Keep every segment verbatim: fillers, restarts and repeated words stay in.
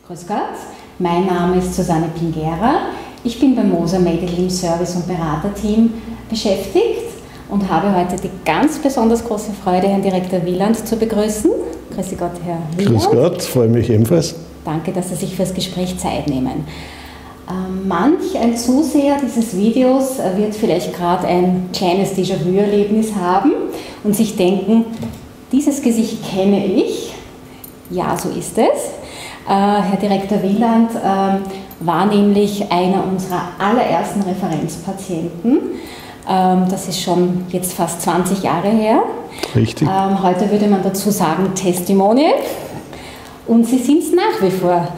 Grüß Gott, mein Name ist Susanne Pingera. Ich bin beim Moser Medical im Service- und Beraterteam beschäftigt und habe heute die ganz besonders große Freude, Herrn Direktor Wieland zu begrüßen. Grüß Gott, Herr Wieland. Grüß Gott, freue mich ebenfalls. Danke, dass Sie sich für das Gespräch Zeit nehmen. Ähm, manch ein Zuseher dieses Videos wird vielleicht gerade ein kleines Déjà-vu-Erlebnis haben und sich denken, dieses Gesicht kenne ich. Ja, so ist es. Äh, Herr Direktor Wieland äh, war nämlich einer unserer allerersten Referenzpatienten. Ähm, das ist schon jetzt fast zwanzig Jahre her. Richtig. Ähm, heute würde man dazu sagen Testimonial. Und Sie sind es nach wie vor.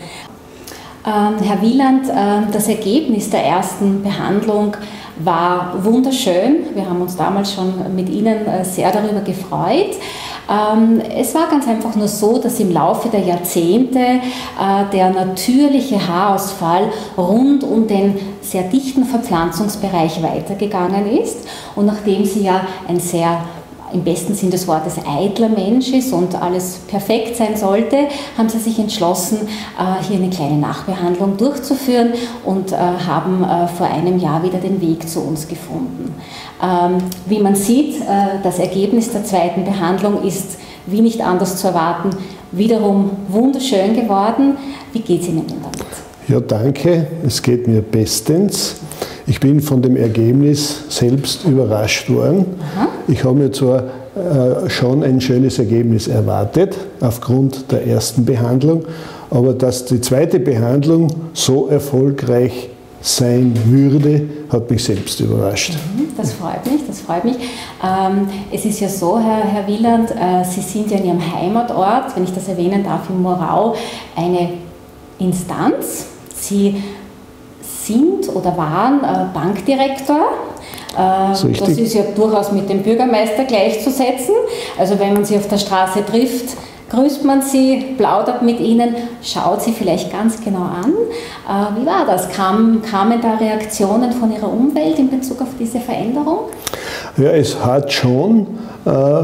Ähm, Herr Wieland, äh, das Ergebnis der ersten Behandlung war wunderschön. Wir haben uns damals schon mit Ihnen äh, sehr darüber gefreut. Ähm, es war ganz einfach nur so, dass im Laufe der Jahrzehnte äh, der natürliche Haarausfall rund um den sehr dichten Verpflanzungsbereich weitergegangen ist. Und nachdem Sie ja ein sehr im besten Sinn des Wortes eitler Mensch ist und alles perfekt sein sollte, haben Sie sich entschlossen, hier eine kleine Nachbehandlung durchzuführen und haben vor einem Jahr wieder den Weg zu uns gefunden. Wie man sieht, das Ergebnis der zweiten Behandlung ist, wie nicht anders zu erwarten, wiederum wunderschön geworden. Wie geht es Ihnen denn damit? Ja, danke. Es geht mir bestens. Ich bin von dem Ergebnis selbst überrascht worden. Aha. Ich habe mir zwar äh, schon ein schönes Ergebnis erwartet, aufgrund der ersten Behandlung, aber dass die zweite Behandlung so erfolgreich sein würde, hat mich selbst überrascht. Das freut mich, das freut mich. Ähm, es ist ja so, Herr, Herr Wieland, äh, Sie sind ja in Ihrem Heimatort, wenn ich das erwähnen darf, in Morau, eine Instanz. Sie sind oder waren äh, Bankdirektor. Äh, das, das ist ja durchaus mit dem Bürgermeister gleichzusetzen. Also wenn man sie auf der Straße trifft, grüßt man sie, plaudert mit ihnen, schaut sie vielleicht ganz genau an. Äh, wie war das? Kam, kamen da Reaktionen von Ihrer Umwelt in Bezug auf diese Veränderung? Ja, es hat schon äh,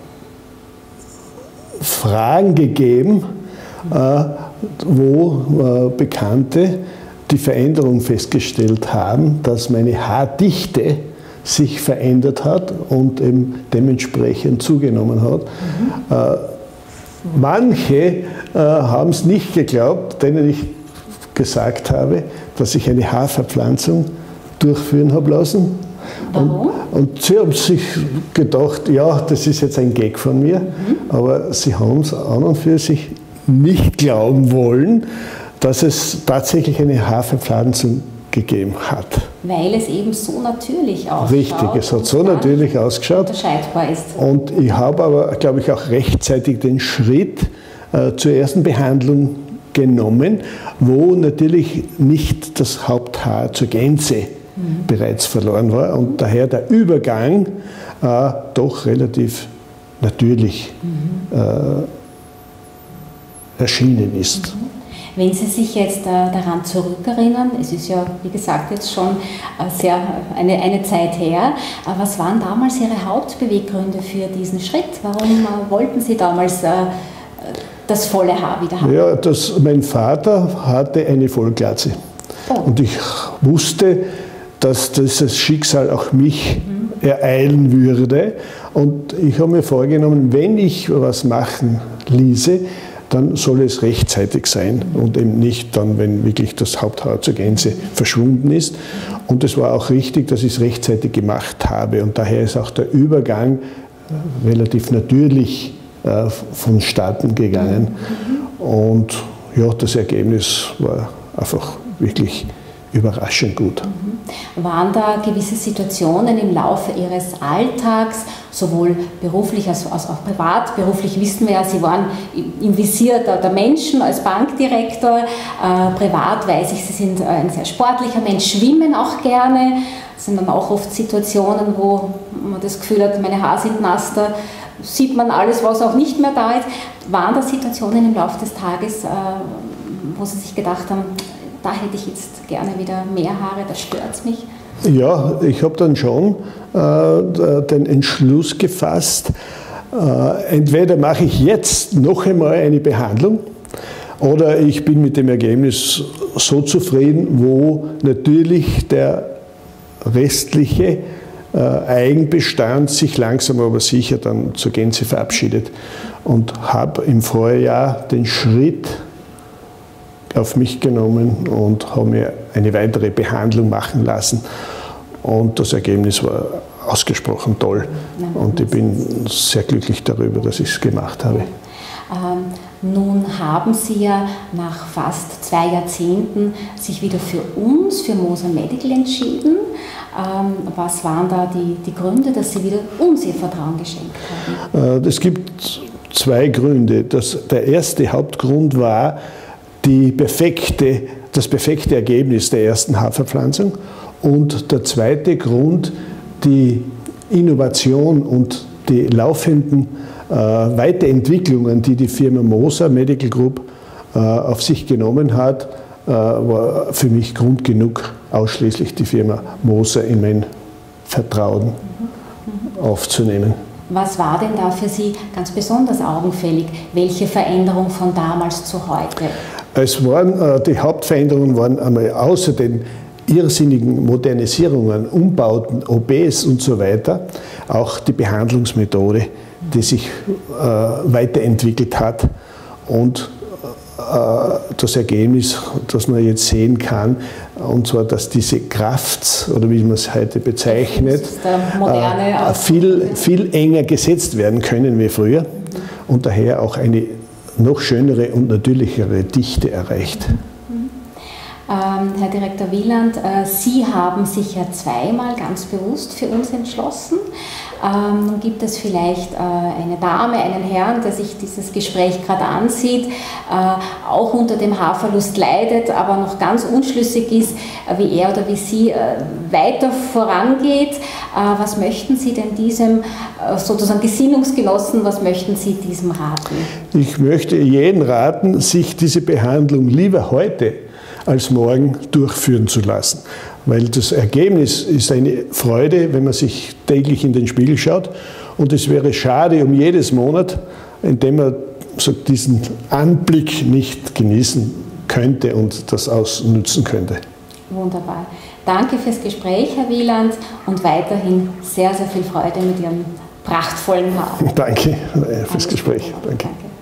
Fragen gegeben, äh, wo äh, Bekannte die Veränderung festgestellt haben, dass meine Haardichte sich verändert hat und eben dementsprechend zugenommen hat. Mhm. Äh, manche äh, haben es nicht geglaubt, denen ich gesagt habe, dass ich eine Haarverpflanzung durchführen habe lassen. Warum? Und, und sie haben sich gedacht, ja, das ist jetzt ein Gag von mir, mhm. aber sie haben es an und für sich nicht glauben wollen, dass es tatsächlich eine Haarverpflanzung gegeben hat. Weil es eben so natürlich ausschaut. Richtig, es hat so natürlich ausgeschaut. Unterscheidbar ist. Und ich habe aber, glaube ich, auch rechtzeitig den Schritt äh, zur ersten Behandlung genommen, wo natürlich nicht das Haupthaar zur Gänze mhm. bereits verloren war und daher der Übergang äh, doch relativ natürlich mhm. äh, erschienen ist. Mhm. Wenn Sie sich jetzt äh, daran zurückerinnern, es ist ja, wie gesagt, jetzt schon äh, sehr, eine, eine Zeit her, äh, was waren damals Ihre Hauptbeweggründe für diesen Schritt? Warum äh, wollten Sie damals äh, das volle Haar wieder haben? Ja, das, mein Vater hatte eine Vollglatze. Oh. Und ich wusste, dass dieses Schicksal auch mich mhm. ereilen würde. Und ich habe mir vorgenommen, wenn ich was machen ließe, dann soll es rechtzeitig sein und eben nicht dann, wenn wirklich das Haupthaar zur Gänze verschwunden ist. Und es war auch richtig, dass ich es rechtzeitig gemacht habe. Und daher ist auch der Übergang relativ natürlich äh, vonstatten gegangen. Und ja, das Ergebnis war einfach wirklich überraschend gut. Waren da gewisse Situationen im Laufe Ihres Alltags, sowohl beruflich als auch privat? Beruflich wissen wir ja, Sie waren im Visier der Menschen als Bankdirektor. Äh, privat weiß ich, Sie sind ein sehr sportlicher Mensch, schwimmen auch gerne. Es sind dann auch oft Situationen, wo man das Gefühl hat, meine Haare sind nass, da sieht man alles, was auch nicht mehr da ist. Waren da Situationen im Laufe des Tages, äh, wo Sie sich gedacht haben, da hätte ich jetzt gerne wieder mehr Haare, das stört mich? Ja, ich habe dann schon äh, den Entschluss gefasst, äh, entweder mache ich jetzt noch einmal eine Behandlung oder ich bin mit dem Ergebnis so zufrieden, wo natürlich der restliche äh, Eigenbestand sich langsam aber sicher dann zur Gänze verabschiedet. Und habe im Vorjahr den Schritt auf mich genommen und habe mir eine weitere Behandlung machen lassen. Und das Ergebnis war ausgesprochen toll. Und ich bin sehr glücklich darüber, dass ich es gemacht habe. Ähm, nun haben Sie ja nach fast zwei Jahrzehnten sich wieder für uns, für Moser Medical entschieden. Ähm, was waren da die, die Gründe, dass Sie wieder uns Ihr Vertrauen geschenkt haben? Es gibt zwei Gründe. Das, der erste Hauptgrund war die perfekte, das perfekte Ergebnis der ersten Haferpflanzung. Und der zweite Grund, die Innovation und die laufenden äh, Weiterentwicklungen, die die Firma Moser Medical Group äh, auf sich genommen hat, äh, war für mich Grund genug, ausschließlich die Firma Moser in mein Vertrauen mhm. Mhm. aufzunehmen. Was war denn da für Sie ganz besonders augenfällig? Welche Veränderung von damals zu heute? Es waren, äh, die Hauptveränderungen waren einmal außer den irrsinnigen Modernisierungen, Umbauten, O Bs und so weiter, auch die Behandlungsmethode, die sich äh, weiterentwickelt hat und äh, das Ergebnis, das man jetzt sehen kann, und zwar, dass diese Kraft, oder wie man es heute bezeichnet, äh, viel, viel enger gesetzt werden können wie früher und daher auch eine noch schönere und natürlichere Dichte erreicht. Ähm, Herr Direktor Wieland, äh, Sie haben sich ja zweimal ganz bewusst für uns entschlossen. Ähm, nun gibt es vielleicht äh, eine Dame, einen Herrn, der sich dieses Gespräch gerade ansieht, äh, auch unter dem Haarverlust leidet, aber noch ganz unschlüssig ist, äh, wie er oder wie sie äh, weiter vorangeht. Äh, was möchten Sie denn diesem äh, sozusagen Gesinnungsgenossen, was möchten Sie diesem raten? Ich möchte jeden raten, sich diese Behandlung lieber heute als morgen durchführen zu lassen. Weil das Ergebnis ist eine Freude, wenn man sich täglich in den Spiegel schaut. Und es wäre schade um jedes Monat, in dem man so diesen Anblick nicht genießen könnte und das ausnutzen könnte. Wunderbar. Danke fürs Gespräch, Herr Wieland, und weiterhin sehr, sehr viel Freude mit Ihrem prachtvollen Haar. Danke fürs Gespräch. Danke. Danke.